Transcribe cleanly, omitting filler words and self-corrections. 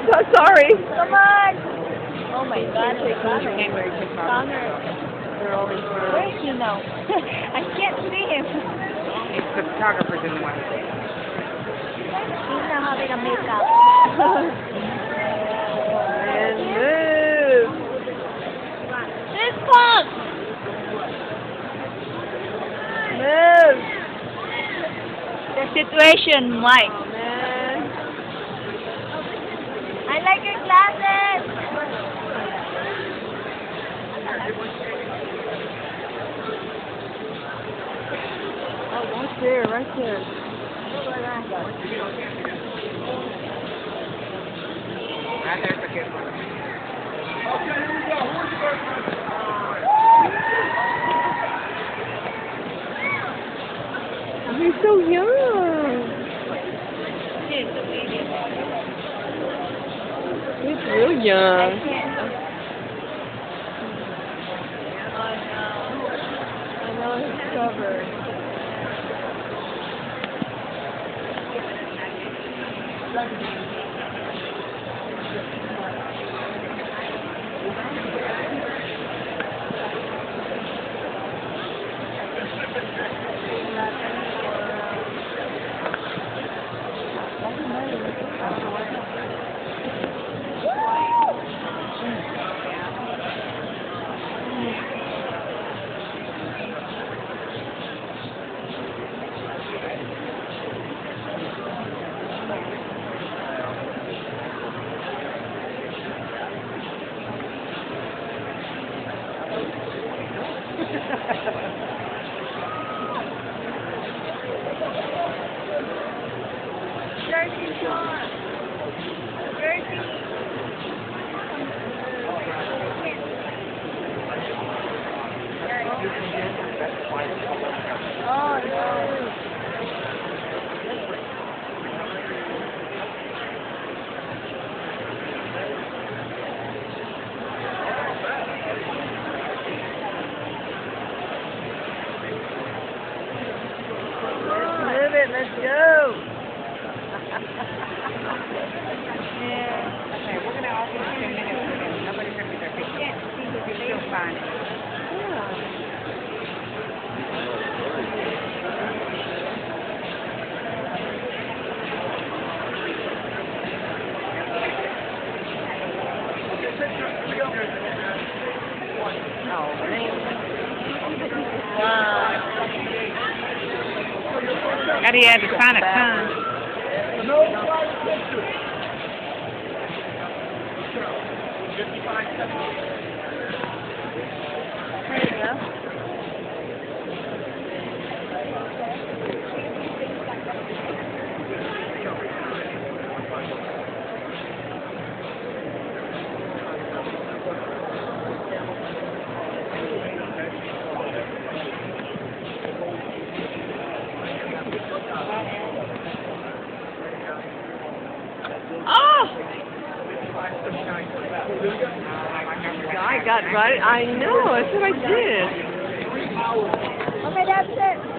Sorry. Come on. Oh my God. Connor. They're only for... Where is he now? I can't see him. It's the photographer doing one. He's not having a makeup. And move. This pump. Move. The situation, Mike. Man. I like your glasses. Oh, right there, right there. Right there's the good one. He's so young. He's real young. I know he's covered. Oh, no. Move it, let's go. Yeah. Okay, we're gonna all take 10 minutes with him. Nobody's gonna be there. They can't see what you're still fine. Oh, man. Gotta have to find a ton. There you go. I got right. I know. That's what I did. Okay, that's it.